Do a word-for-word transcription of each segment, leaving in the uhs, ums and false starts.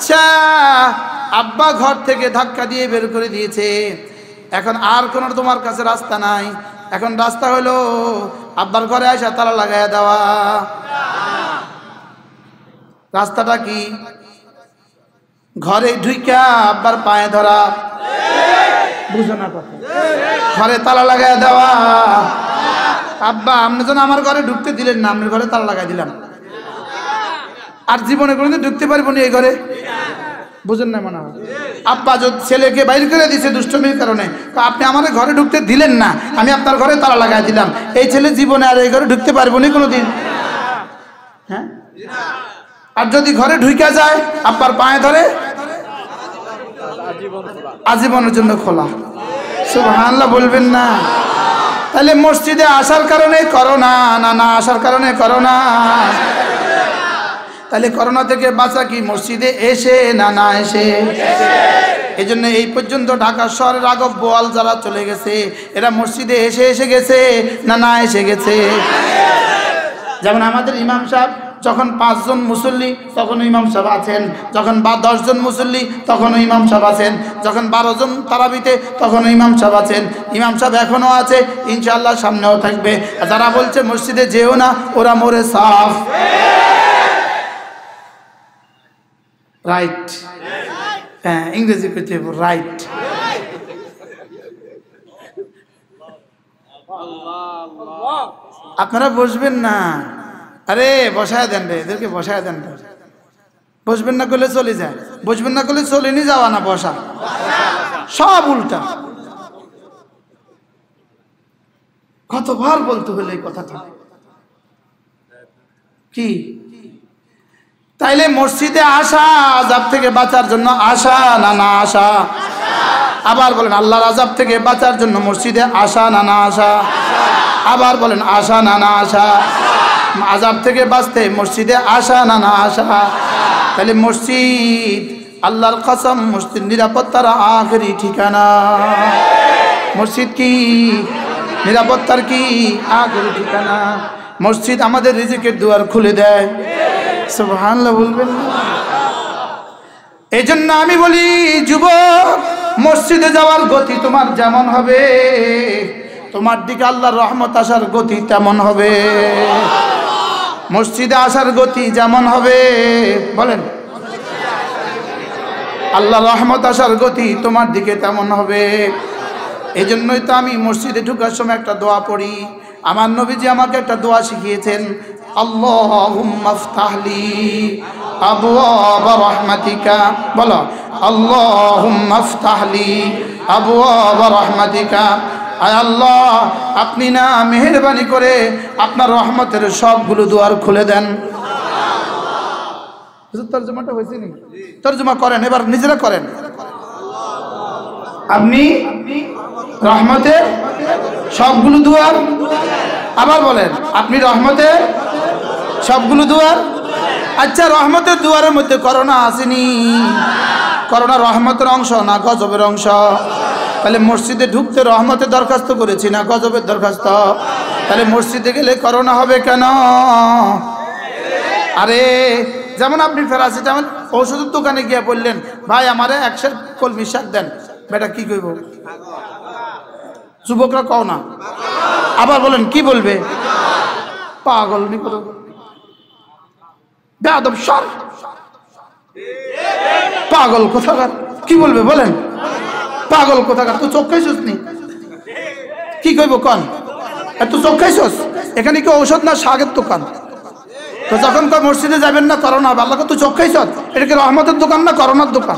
আচ্ছা আব্বা ঘর থেকে ধাক্কা দিয়ে বের করে দিয়েছে, এখন আর কোনো তোমার কাছে রাস্তা নাই, এখন রাস্তা হলো আব্বার ঘরে আসা তালা লাগাইয়া দেওয়া। রাস্তাটা কি? ঘরে ঢুইকা আব্বার পায়ে ধরা, বুঝো না কথা, ঘরে তালা লাগাইয়া দেওয়া। আব্বা আপনি যেন আমার ঘরে ঢুকতে দিলেন না, আপনার ঘরে তালা লাগাই দিলাম, আর জীবনে কোনোদিন ঢুকতে পারবো না এই ঘরে, বুঝেন না মনে হয়। আব্বা যদি ছেলেকে বাইর করে দিছে দুষ্টমির কারণে, আপনি আমার ঘরে ঢুকতে দিলেন না, আমি আপনার ঘরে তালা লাগাই দিলাম, এই ছেলে জীবনে আর এই ঘরে ঢুকতে পারবো না কোনোদিন। হ্যাঁ, আর যদি ঘরে ঢুকে যায় আব্বার পায়ে ধরে, আজীবনের জন্য খোলা। সুবহানাল্লাহ বলবেন না? তাহলে মসজিদে আসার কারণে করোনা, না না আসার কারণে করোনা? তাহলে করোনা থেকে বাঁচা কি মসজিদে এসে, না না এসে? এই জন্য এই পর্যন্ত ঢাকা শহরের আগব বোয়াল যারা চলে গেছে, এরা মসজিদে এসে এসে গেছে, না না এসে গেছে? যেমন আমাদের ইমাম সাহেব যখন পাঁচজন মুসল্লি তখনও ইমাম সাহেব আছেন, যখন বা দশজন মুসল্লি তখনও ইমাম সাহেব আছেন, যখন বারো জন তারাবিতে তখনও ইমাম সাহেব আছেন। ইমাম সাহেব এখনও আছে, ইনশাআল্লাহ সামনেও থাকবে। যারা বলছে মসজিদে যেও না, ওরা মোরে সাফ। রাইট, হ্যাঁ ইংরেজি করতে হবে রাইট। আপনারা বসবেন না, আরে বসায় দেন রে, এদেরকে বসায় দেন রে। বসবেন না করলে চলে যায়, বসবেন না করলে চলে নি যাওয়া না, বসা সব উল্টা। কতবার বলতে হলো এই কথাটা কি? তাইলে মসজিদে আসা আযাব থেকে বাঁচার জন্য আসা, না না আসা? আবার বলেন আল্লাহর আযাব থেকে বাঁচার জন্য মসজিদে আসা, না না আসা? আবার বলেন আসা, না না আসা? আযাব থেকে বাঁচতে মসজিদে আসা, না না আসা? তাহলে মসজিদ আল্লাহর কসম মসজিদ নিরাপত্তার আখেরি ঠিকানা। মসজিদ কি নিরাপত্তার কি আখেরি ঠিকানা। মসজিদ আমাদের রিজিকের দুয়ার খুলে দেয়। সুবহানাল্লাহ বলবেন না? এই জন্য আমি বলি যুবক, মসজিদে যাওয়ার গতি তোমার যেমন হবে, তোমার দিকে আল্লাহর রহমত আসার গতি তেমন হবে। মসজিদে আসার গতি যেমন হবে, বলেন আল্লাহর রহমত আসার গতি তোমার দিকে তেমন হবে। এই জন্যই তো আমি মসজিদে ঢোকার সময় একটা দোয়া পড়ি। আমার নবীজি আমাকে একটা দোয়া শিখিয়েছেন, আল্লাহুম্মা ইফতাহলি আবওয়াবা রাহমাতিকা। বলো আল্লাহুম্মা ইফতাহলি আবওয়াবা রাহমাতিকা। আয় আল্লাহ, আপনি না মেহেরবানি করে আপনার রহমতের সবগুলো দুয়ার খুলে দেন। তর্জমাটা হয়েছে নি? তর্জমা করেন, এবার নিজেরা করেন। আপনি রহমতের সবগুলো দুয়ার, আবার বলেন আপনি রহমতের সবগুলো দুয়ার। আচ্ছা, রহমতের দুয়ারের মধ্যে করোনা আসেনি? করোনা রহমতের অংশ না গজবের অংশ? তাহলে মসজিদে ঢুকতে রহমতের দরখাস্ত করেছি না গজবের দরখাস্ত? তাহলে মসজিদে গেলে করোনা হবে কেন? আরে যেমন আপনি প্যারাসিটামল ওষুধের দোকানে গিয়ে বললেন, ভাই আমারে একশো কলমি শাক দেন, বেটা কি কইব? যুবকরা কও না, আবার বলেন কি বলবে? পাগল নি করো বেয়াদব সর, পাগল কোথাকার, কি বলবে বলেন? পাগল কোথাকার, তুই চোখ খাইছিস নি? কি কইব কন? তুই চোখ খাইছিস? এখানে কি ঔষধ না শাকের দোকান? তো যখন কয় মসজিদে যাবেন না করোনা হবে, আল্লাহকে তুই চোখ খাইছিস? এটা কি রহমতের দোকান না করোনার দোকান?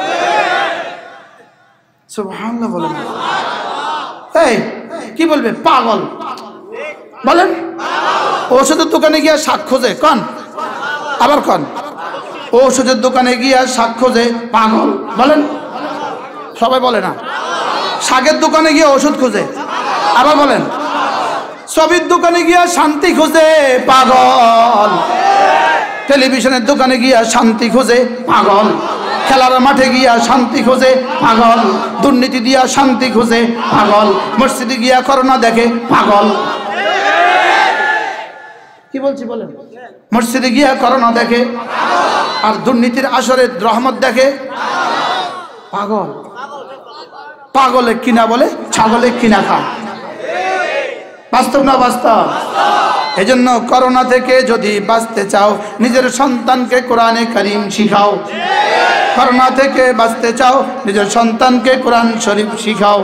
সুবহানাল্লাহ বলেন। এই কি বলবে? পাগল বলেন। ঔষধের দোকানে গিয়ে শাক খোঁজে কন, আবার কন ঔষধের দোকানে গিয়ে শাক খোঁজে পাগল বলেন। সবাই বলে না। শাকের দোকানে গিয়ে ওষুধ খোঁজে, আবার বলেন। ছবির দোকানে গিয়ে শান্তি খোঁজে পাগল। টেলিভিশনের দোকানে গিয়ে শান্তি খোঁজে পাগল। খেলার মাঠে গিয়া শান্তি খোঁজে পাগল। দুর্নীতি দিয়া শান্তি খোঁজে পাগল। মসজিদে গিয়া করোনা দেখে পাগল। কি বলছি বলেন? মসজিদে গিয়া করোনা দেখে আর দুর্নীতির আসরে রহমত দেখে। পাগল পাগলে কিনা বলে ছাগলে কিনা খা। বাস্তব না বাস্তব? এজন্য করোনা থেকে যদি বাঁচতে চাও নিজের সন্তানকে কোরআনে কারীম শিখাও। করোনা থেকে বাঁচতে চাও নিজের সন্তানকে কোরআন শরীফ শিখাও।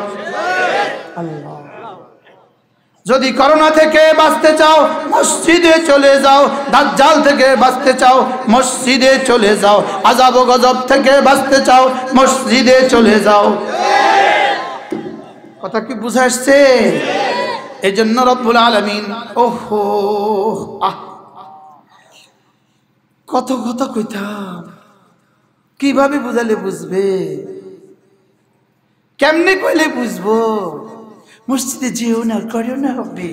যদি করোনা থেকে বাঁচতে চাও মসজিদে চলে যাও। দাজ্জাল থেকে বাঁচতে চাও মসজিদে চলে যাও। আযাব ও গজব থেকে বাঁচতে চাও মসজিদে চলে যাও। কথা কি বুঝা আসছে? এই জন্য রব্বুল আলামিন ওহো আহ কত কথা কইতাম, কিভাবে বুঝালে বুঝবে, কেমনে কইলে বুঝবো? মসজিদে যেও না, করেও না হবে।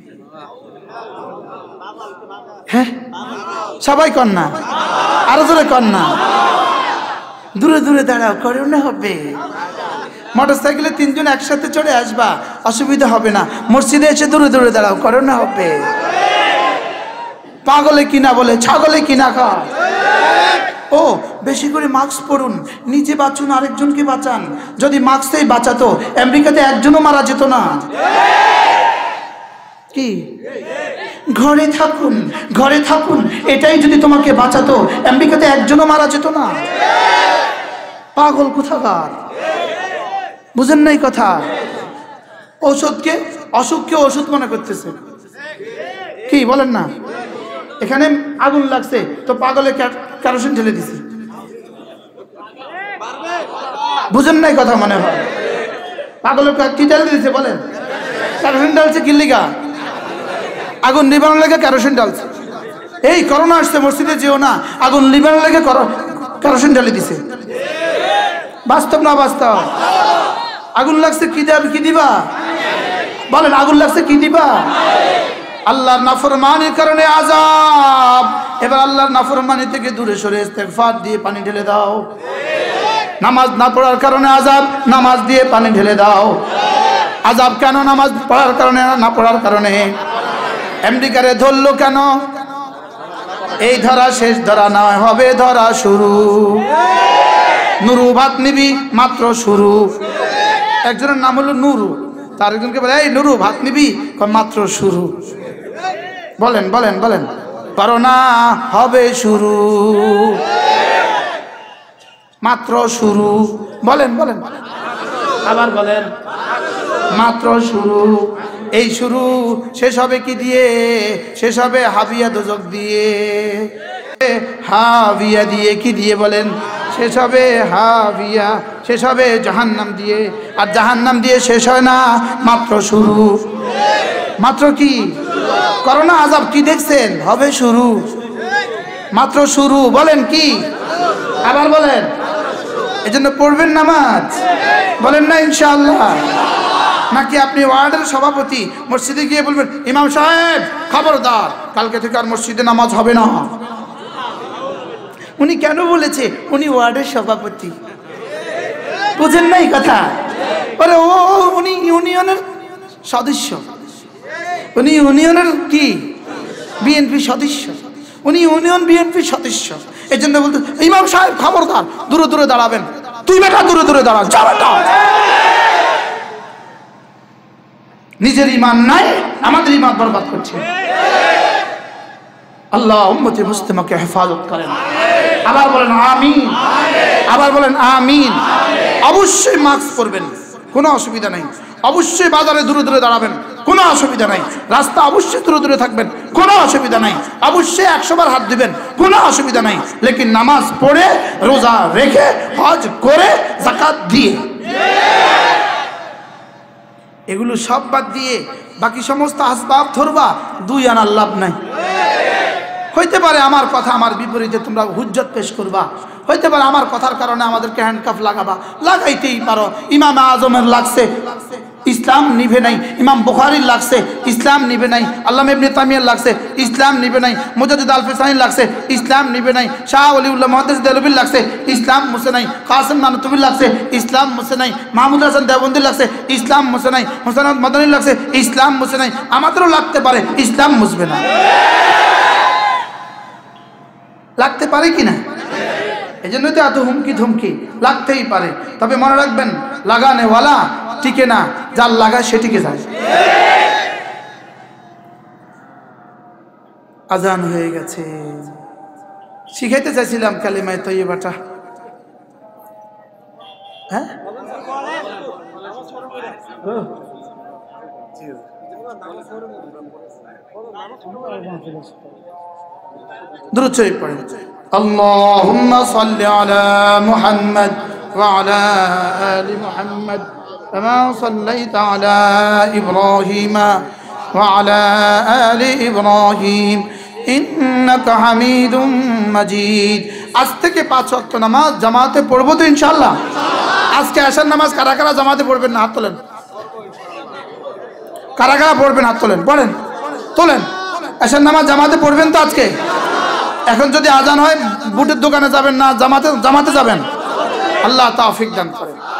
হ্যাঁ সবাই কর না, আরো জোরে কর না। দূরে দূরে দাঁড়াও, করেও না হবে। মোটর সাইকেলে তিনজন একসাথে চড়ে আসবা, অসুবিধা হবে না। মসজিদে এসে দূরে দূরে দাঁড়াও, করো না হবে। পাগলে কিনা বলে ছাগলে কিনা খা। ও বেশি করে মাস্ক পরুন, নিজে বাঁচুন আরেকজনকে বাঁচান। যদি মাস্কই বাঁচাতো আমেরিকাতে একজনও মারা যেত না। কি ঘরে থাকুন, ঘরে থাকুন, এটাই যদি তোমাকে বাঁচাতো আমেরিকাতে একজনও মারা যেত না। পাগল কোথাকার, বুঝেন নাই কথা? ঔষধকে অসুখকে ওষুধ মনে করতেছে। কি বলেন না? এখানে আগুন লাগছে তো পাগলে কেরোসিন ঢেলে দিছে। বুঝেন নাই কথা মনে হয়? পাগলে কি ঢেলে দিয়েছে বলেন? কেরোসিন ঢালছে কি লিগা? আগুন নিবানোর লেগে কেরোসিন ঢালছে। এই করোনা আসছে মসজিদে যেও না, আগুন নিবানোর লেগে কেরোসিন ঢেলে দিছে। বাস্তব না বাস্তব? আগুন লাগছে কি দেবে, কি দিবা বলেন? আগুন লাগছে কি দিবা? আল্লাহর নাফরমানির কারণে আযাব। এবার আল্লাহর নাফরমানি থেকে দূরে সরে ইস্তেগফার দিয়ে পানি ঢেলে দাও। নামাজ না পড়ার কারণে আযাব, নামাজ দিয়ে পানি ঢেলে দাও। আযাব কেন? নামাজ পড়ার কারণে না পড়ার কারণে। আমেরিকারে ধরলো কেন? এই ধরা শেষ ধরা নয়, হবে ধরা শুরু। নুরু ভাত নিবি মাত্র শুরু। একজনের নাম হলো নুরু, তার একজনকে বলে এই নুরু ভাত নিবি, মাত্র শুরু। বলেন বলেন বলেন, করোনা হবে শুরু, মাত্র শুরু। বলেন বলেন আবার বলেন, মাত্র শুরু। এই শুরু শেষ হবে কি দিয়ে? শেষ হবে হাবিয়া দোজক দিয়ে। হাবিয়া দিয়ে কি দিয়ে বলেন? শেষ হবে হাবিয়া, শেষ হবে জাহান্নাম দিয়ে। আর জাহান্নাম দিয়ে শেষ হয় না, মাত্র শুরু। মাত্র কি? করোনা আযাব কি দেখছেন? হবে শুরু, মাত্র শুরু। বলেন কি? আবার বলেন। এজন্য পড়বেন নামাজ, বলেন না ইনশাআল্লাহ? নাকি আপনি ওয়ার্ডের সভাপতি মসজিদে গিয়ে বলবেন ইমাম সাহেব খবরদার, কালকে থেকে আর মসজিদে নামাজ হবে না? উনি কেন বলেছে? উনি ওয়ার্ডের সভাপতি। বুঝেন নাই কথা? আরে ও উনি ইউনিয়নের সদস্য, উনি ইউনিয়নের কি বিএনপি সদস্য, উনি ইউনিয়ন বিএনপি সদস্য। এই জন্য বলতে ইমাম সাহেব খবরদার, দূরে দূরে দাঁড়াবেন। তুই বেটা দূরে দূরে দাঁড়া, যা বেটা। নিজের ঈমান নাই, আমাদের ঈমান বরবাদ করছে। আল্লাহ উম্মতে মুসলিমাকে হেফাজত করেন। আবার বলেন আমিন, আবার বলেন আমিন। অবশ্যই মাস্ক পরবেন, কোনো অসুবিধা নাই। অবশ্যই বাজারে দূরে দূরে দাঁড়াবেন, কোনো অসুবিধা নাই। রাস্তা অবশ্যই দূরে দূরে থাকবেন, কোনো অসুবিধা নাই। অবশ্যই একশো বার হাত দিবেন, কোনো অসুবিধা নাই। লেকিন নামাজ পড়ে, রোজা রেখে, হজ করে, যাকাত দিয়ে, এগুলো সব বাদ দিয়ে বাকি সমস্ত আসবাব ধরবা, দুই আনার লাভ নাই। হইতে পারে আমার কথা আমার বিপরীতে তোমরা হুজ্জত পেশ করবা, হইতে পারে আমার কথার কারণে আমাদেরকে হ্যান্ডকাফ লাগাবা, লাগাইতেই পারো। ইমাম আজমের লাগছে, ইসলাম নিভে নাই। ইমাম বুখারীর লাগছে, ইসলাম নিভে নাই। আল্লামা ইবনে তাইমিয়ার লাগছে, ইসলাম নিভে নাই। মুজাদ্দিদ আল ফিসানির লাগছে, ইসলাম নিভে নাই। শাহ ওলিউল্লাহ মুহাদ্দিস দেলবির লাগছে, ইসলাম মুছে নাই। কাসিম নানুতুবির লাগছে, ইসলাম মুছে নাই। মাহমুদ হাসান দেওবন্দির লাগছে, ইসলাম মুছে নাই। হোসেন আহমদ মাদানির লাগছে, ইসলাম মুছে নাই। আমাদেরও লাগতে পারে, ইসলাম মুছবে না। লাগতে পারে কি না? এই জন্যই তো এত হুমকি ধুমকি, লাগতেই পারে। তবে মনে রাখবেন, লাগানেওয়ালা টিকে না, যার লাগায় সে টিকে যায়। আজান হয়ে গেছে, শিখাইতে চাইছিলাম কালিমায়ে তয়্যিবাটা। হ্যাঁ, দুরূদ শরীফ পড়েন। আল্লাহুম্মা সাল্লি আলা মুহাম্মাদ ওয়া আলা আলি মুহাম্মাদ কামা সাল্লাইতা আলা ইব্রাহিম ওয়া আলা আলি ইব্রাহিম ইন্নাকা হামিদুম মাজিদ। আজ থেকে পাঁচ ওয়াক্ত নামাজ জামাতে পড়বো তো ইনশাআল্লাহ। আজকে আশার নামাজ কারা কারা জামাতে পড়বেন না হাত তোলেন। কারা কারা পড়বেন হাত তোলেন, পড়েন, তোলেন। আশার নামাজ জামাতে পড়বেন তো আজকে? এখন যদি আজান হয় বুটের দোকানে যাবেন না, জামাতে জামাতে যাবেন। আল্লাহ তৌফিক দান করেন।